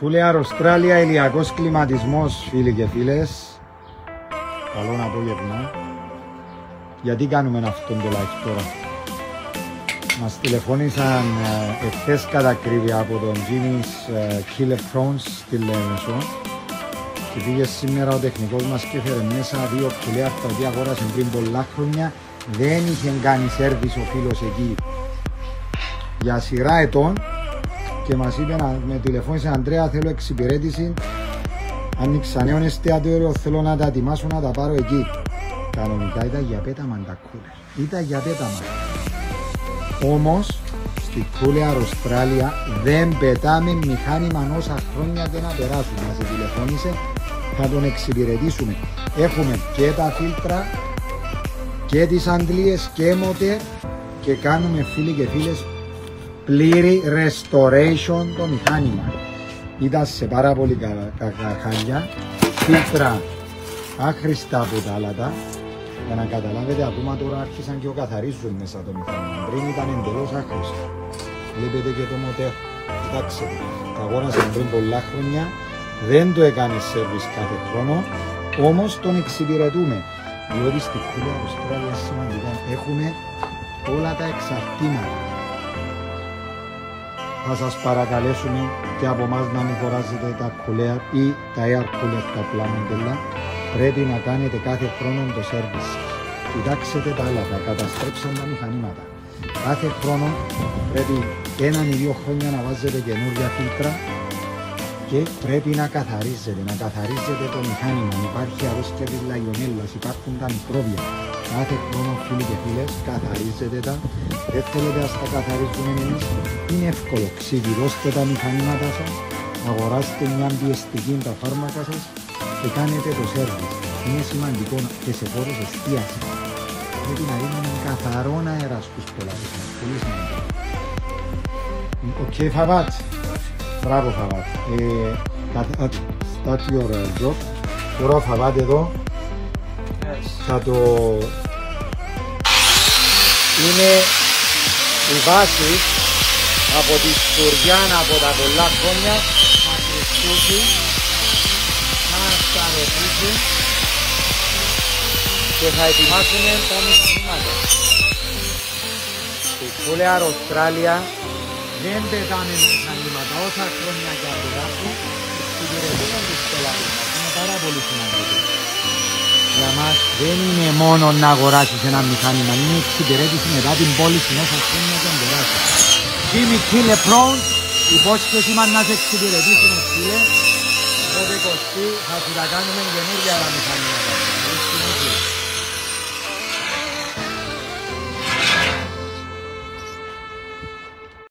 Cooler Australia, ηλιακός κλιματισμός, φίλοι και φίλες. Καλό απόγευμα. Γιατί κάνουμε αυτόν το live τώρα? Μας τηλεφώνησαν εχθές κατά ακρίβεια από τον Jimmy's Killer Prawns στη Λέμεσο και πήγε σήμερα ο τεχνικός μας και έφερε μέσα δύο πουλιά τα οποία αγόρασε πριν πολλά χρόνια. Δεν είχε κάνει σέρβις ο φίλος εκεί για σειρά ετών και μας είπε με τηλεφώνησε Αντρέα, θέλω εξυπηρέτηση, άνοιξα νέο εστιατόριο, θέλω να τα ετοιμάσω να τα πάρω εκεί. Κανονικά ήταν για πέταμα τα κούλερ, ήταν για πέταμα. Όμως στη Cooler Australia δεν πετάμε μηχάνημα όσα χρόνια δεν να περάσουν. Μας τηλεφώνησε, θα τον εξυπηρετήσουμε. Έχουμε και τα φίλτρα και τις αντλίες και μοτέρ και κάνουμε, φίλοι και φίλες, πλήρη restoration το μηχάνημα. Ήταν σε πάρα πολύ χάλια, φίλτρα άχρηστα από τα άλατα. Για να καταλάβετε, ακόμα τώρα άρχισαν και καθαρίζουν μέσα το μηχάνημα. Πριν ήταν εντελώς άχρηστο. Βλέπετε και το μοτέρ. Κοιτάξτε, το αγόρασαν πριν πολλά χρόνια. Δεν το έκανε σέρβις κάθε χρόνο. Όμως τον εξυπηρετούμε. Διότι στη Cooler Australia σημαντικά έχουμε όλα τα εξαρτήματα. Θα σας παρακαλέσουμε και από εμάς να μην χωράζετε τα cooler ή τα air cooler τα πλάμοντελα. Πρέπει να κάνετε κάθε χρόνο το σέρβις. Κοιτάξτε τα άλλα, καταστρέψαν τα μηχανήματα. Κάθε χρόνο πρέπει 1 ή 2 χρόνια να βάζετε καινούργια φίλτρα και πρέπει να καθαρίζετε το μηχάνημα. Υπάρχει αρρώστια της λαγιονέλας, υπάρχουν τα μικρόβια. Κάθε χρόνο, φίλοι και φίλες, καθαρίζετε τα. Δεν θέλετε να τα καθαρίζουμε εμείς. Είναι εύκολο. Ξεβιδώστε τα μηχανήματα σας, αγοράστε μια πιεστική τα φάρμακα σας και κάνετε το σέρβις. Είναι σημαντικό και σε χώρους εστίασης. Πρέπει να δίνουμε καθαρό αέρα στους πελάτες μας. Πολύ σημαντικό. Οκ, Φαβάτ. Μπράβο, Φαβάτ. Start your job. Τώρα ο Φαβάτ εδώ θα το... Είναι η βάση από τη Στουριάν από τα πολλά χρόνια να χρηστούσει, να σταρωτήσει και θα ετοιμάσουμε τα μηχανήματα. Στη Cooler Australia δεν πετάμε μηχανήματα όσα χρόνια και από κάτω, εξυπηρετούμε τους πελάτες μας. Είναι πάρα πολύ σημαντικό. Για μας δεν είναι μόνο να αγοράσεις ένα μηχάνημα, είναι εξυπηρέτηση μετά την πώληση όσα χρόνια και περάσει. Jimmy Killer Prawns, υπόσχεση μας να σε εξυπηρετήσουμε, φίλε. Οπότε Κωστή θα σου τα κάνουμε καινούργια τα μηχανήματα.